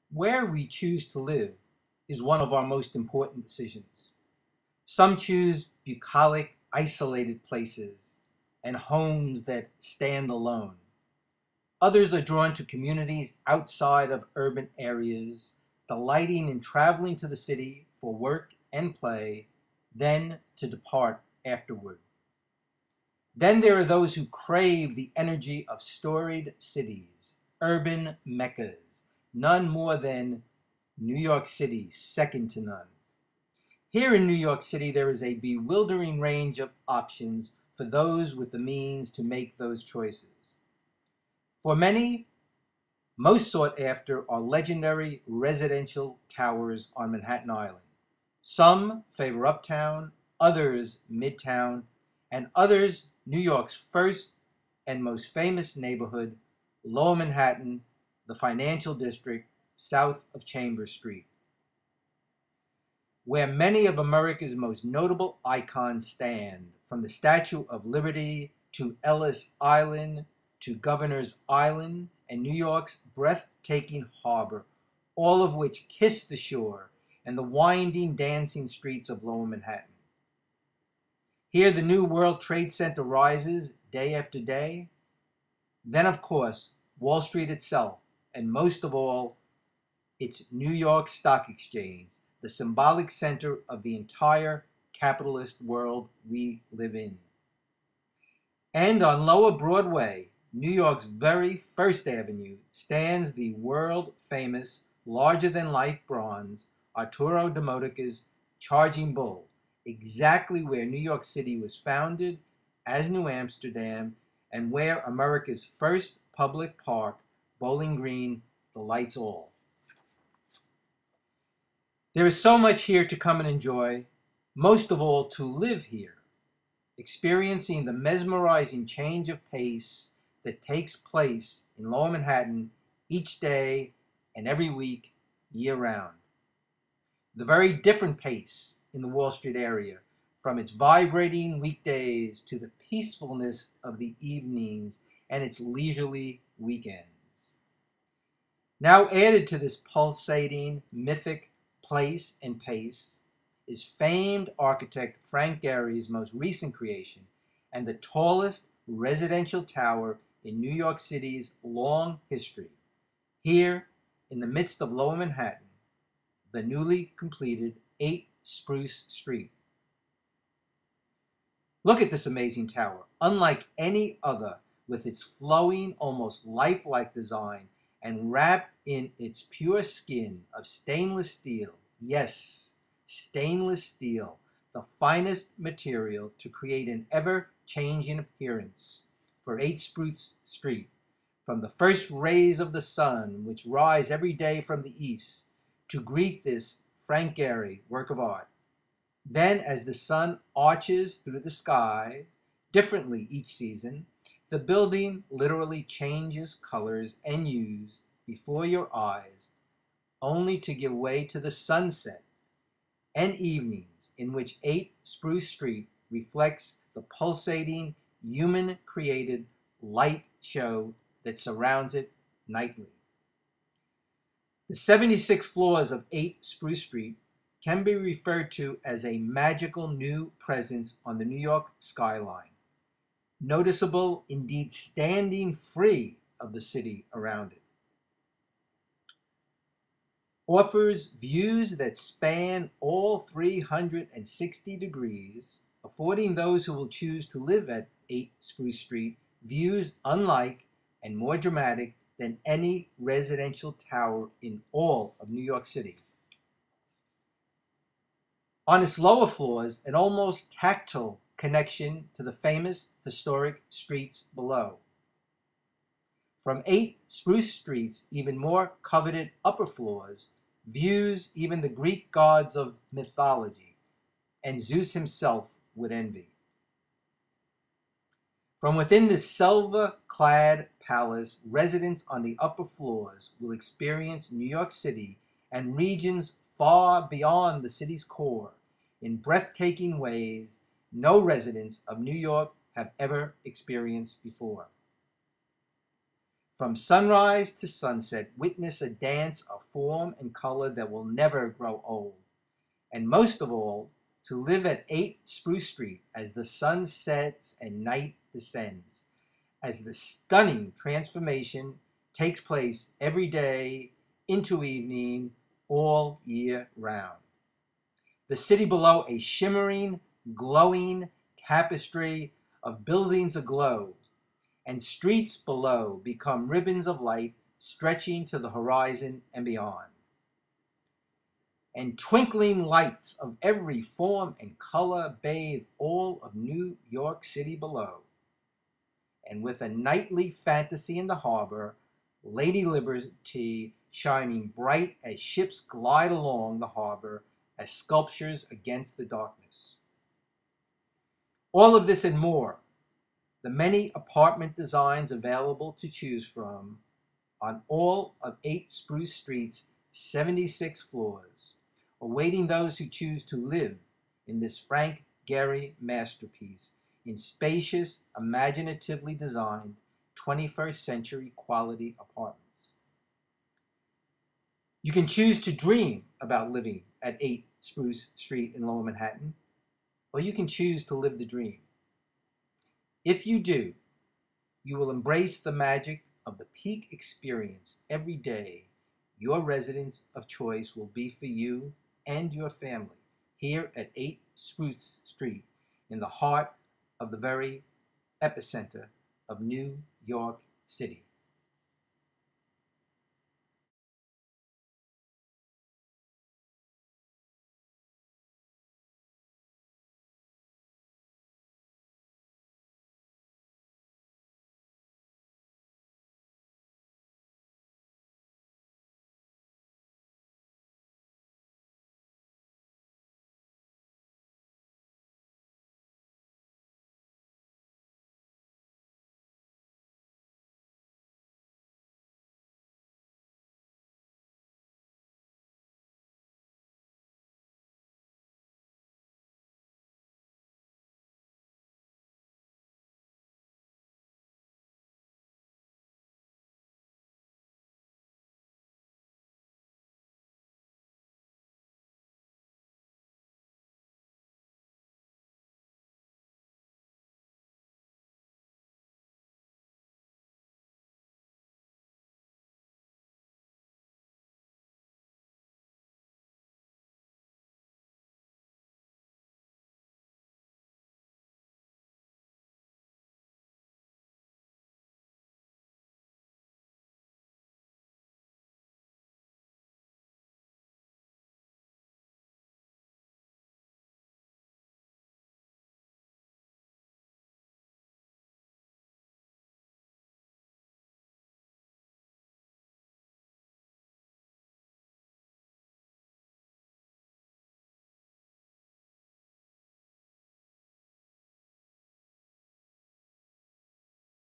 Where we choose to live is one of our most important decisions. Some choose bucolic, isolated places and homes that stand alone. Others are drawn to communities outside of urban areas, delighting in traveling to the city for work and play, then to depart afterward. Then there are those who crave the energy of storied cities, urban meccas, none more than New York City, second to none. Here in New York City, there is a bewildering range of options for those with the means to make those choices. For many, most sought after are legendary residential towers on Manhattan Island. Some favor Uptown, others Midtown, and others New York's first and most famous neighborhood, Lower Manhattan, the financial district south of Chambers Street, where many of America's most notable icons stand, from the Statue of Liberty to Ellis Island to Governor's Island and New York's breathtaking harbor, all of which kiss the shore and the winding, dancing streets of Lower Manhattan. Here the new World Trade Center rises day after day. Then, of course, Wall Street itself, and most of all, its New York Stock Exchange, the symbolic center of the entire capitalist world we live in. And on Lower Broadway, New York's very First Avenue, stands the world-famous, larger-than-life bronze Arturo de Modica's Charging Bull, exactly where New York City was founded as New Amsterdam and where America's first public park, Bowling Green, delights all. There is so much here to come and enjoy, most of all to live here, experiencing the mesmerizing change of pace that takes place in Lower Manhattan each day and every week, year-round. The very different pace in the Wall Street area, from its vibrating weekdays to the peacefulness of the evenings and its leisurely weekends. Now added to this pulsating, mythic place and pace is famed architect Frank Gehry's most recent creation and the tallest residential tower in New York City's long history. Here, in the midst of Lower Manhattan, the newly completed 8 Spruce Street. Look at this amazing tower, unlike any other, with its flowing, almost lifelike design and wrapped in its pure skin of stainless steel. Yes, stainless steel, the finest material to create an ever-changing appearance for 8 Spruce Street, from the first rays of the sun, which rise every day from the east, to greet this Frank Gehry work of art. Then, as the sun arches through the sky, differently each season, the building literally changes colors and hues before your eyes, only to give way to the sunset and evenings in which 8 Spruce Street reflects the pulsating, human-created light show that surrounds it nightly. The 76 floors of 8 Spruce Street can be referred to as a magical new presence on the New York skyline, noticeable, indeed standing free of the city around it. Offers views that span all 360 degrees, affording those who will choose to live at 8 Spruce Street views unlike and more dramatic than any residential tower in all of New York City. On its lower floors, an almost tactile connection to the famous historic streets below. From 8 Spruce Street's even more coveted upper floors, views even the Greek gods of mythology, and Zeus himself would envy. From within this silver-clad palace, residents on the upper floors will experience New York City and regions far beyond the city's core in breathtaking ways no residents of New York have ever experienced before. From sunrise to sunset, witness a dance of form and color that will never grow old. And most of all, to live at 8 Spruce Street as the sun sets and night descends, as the stunning transformation takes place every day into evening, all year round. The city below, a shimmering, glowing tapestry of buildings aglow, and streets below become ribbons of light stretching to the horizon and beyond. And twinkling lights of every form and color bathe all of New York City below. And with a nightly fantasy in the harbor, Lady Liberty shining bright as ships glide along the harbor as sculptures against the darkness. All of this and more, the many apartment designs available to choose from on all of 8 Spruce Street's 76 floors, awaiting those who choose to live in this Frank Gehry masterpiece in spacious, imaginatively designed 21st century quality apartments. You can choose to dream about living at 8 Spruce Street in Lower Manhattan, or you can choose to live the dream. If you do, you will embrace the magic of the peak experience every day. Your residence of choice will be for you and your family here at 8 Spruce Street in the heart of the very epicenter of New York City.